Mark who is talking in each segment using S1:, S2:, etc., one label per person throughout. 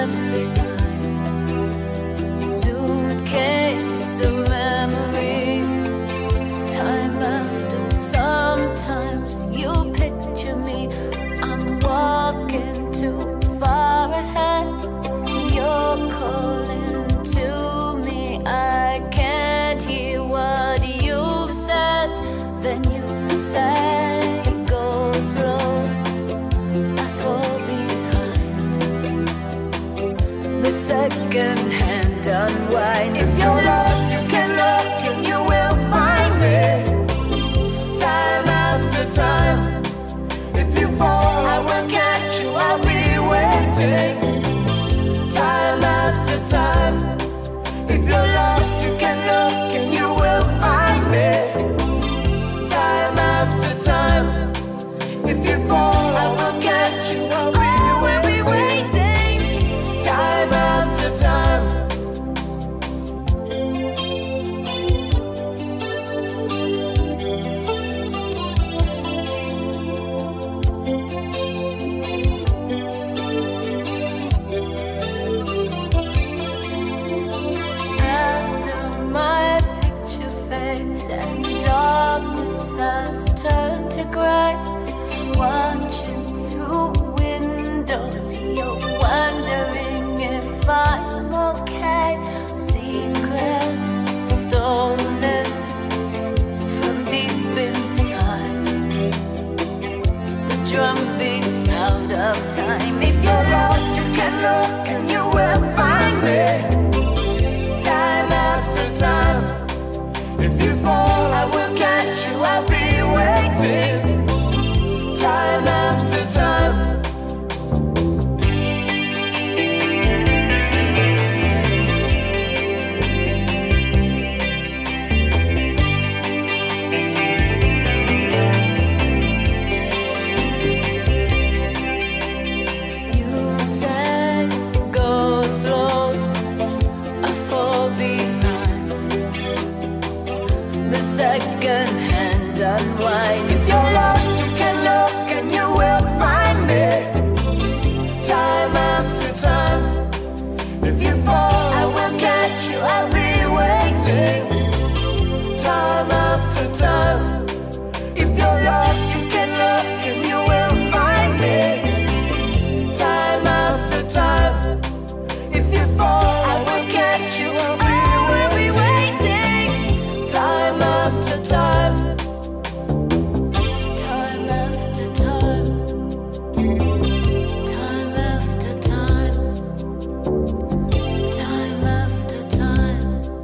S1: left behind. Suitcase of memories. Time after, sometimes you picture me. I'm walking too far ahead. You're calling to me. I can't hear what you've said. Then you say, go slow. I fall behind. The second hand unwind. If you're lost, you can look and you will find me. Time after time. If you fall, I will catch you. I'll be waiting. Time after time. If you're lost, you can look and you will find me. Time after time. If you fall, I will catch you. I'll be waiting. Time after time. After my picture fades and darkness has turned to gray, watching through windows, you're wondering if I'm okay. Secrets stolen from deep inside. The drum beats out of time. If you're lost, you can look and you will find me. Time after time. If you fall, I will catch you. I'll be waiting. Time after time. You said go slow. I fall behind. The second hand unwind. If you're lost, you can look and you will find me. Time after time. If you fall, I will catch you. I'll be waiting. Time after time. If you're lost, you can look and you will find me. Time after time. If you fall, I will catch you. I'll be waiting. Time after time. Time after time. Time after time. Time after time.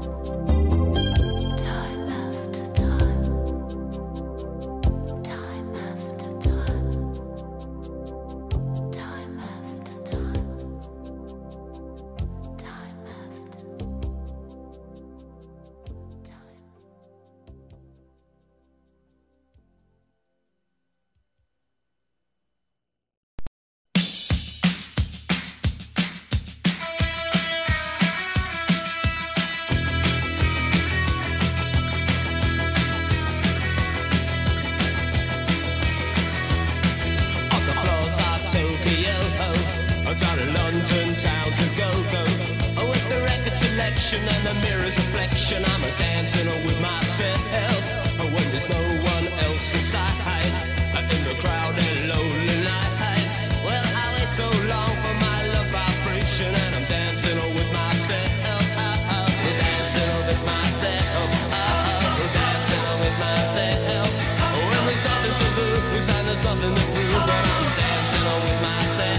S1: Time after time. Time after time. Time after time. Time after time.
S2: On the floors of Tokyo, down in London town to go. With the record selection and the mirror's reflection, I'm a dancing with myself. When there's no one else inside, in the crowded lonely night. Well, I wait so long for my love vibration, and I'm dancing with myself. Dancing with myself. Dancing with myself. When there's nothing to lose and there's nothing to prove, but I'm dancing with myself.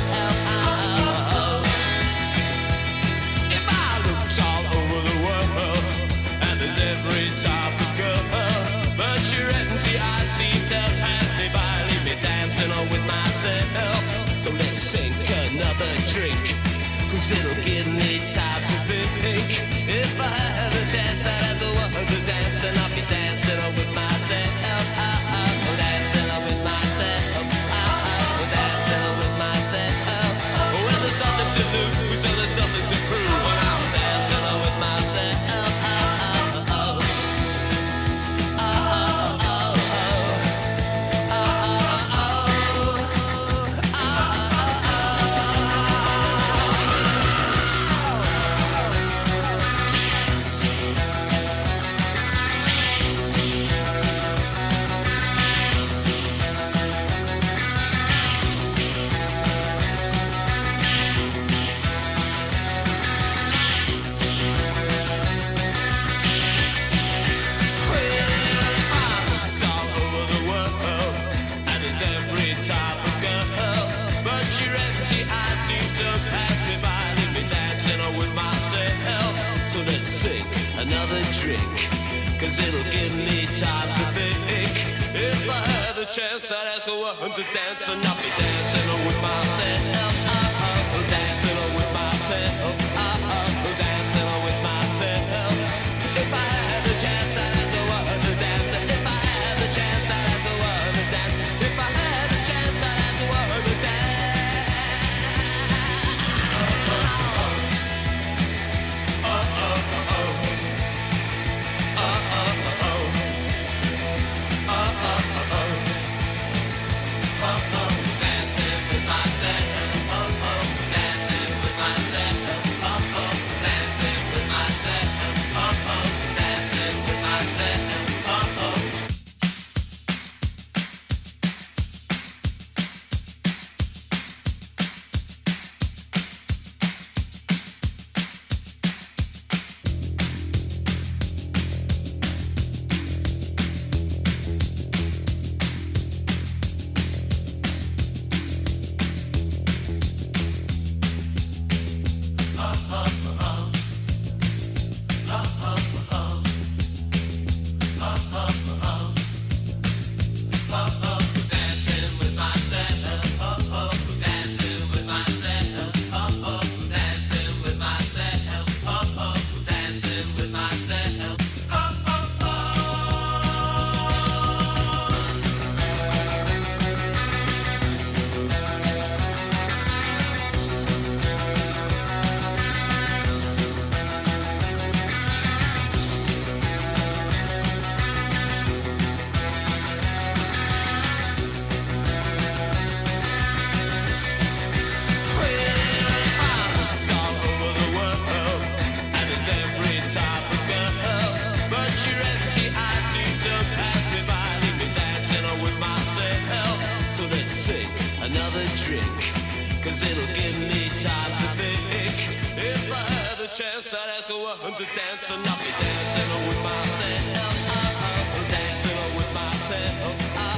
S2: If I looked all over the world, and there's every type of girl, but you're empty, I see to pass me by, leave me dancing with myself. So let's sink another drink, 'cause it'll give me time to think. If I had a chance, I'd ask the world to dance, and I'll be dancing with myself. Dancing with myself. Dancing with myself. Well, there's nothing to lose, so there's nothing to prove, when I'm dancing with myself. type of girl, but you're empty eyes seem to pass me by, leave me dancing with myself. So let's sink another drink, 'cause it'll give me time to think. If I had the chance, I'd ask a woman to dance, and I'll be dancing with myself. Dancing with myself. Dancing with myself. If I had the chance, I'd ask a woman to dance. If I had the chance, I'd ask a woman to dance. If I had the chance, I'd ask a woman to dance. Dancing with myself. Dancing with myself. Dancing with myself. Dancing with myself. Another drink, 'cause it'll give me time to think. If I had the chance, I'd ask a woman to dance, and I'll be dancing with myself. Dancing with myself.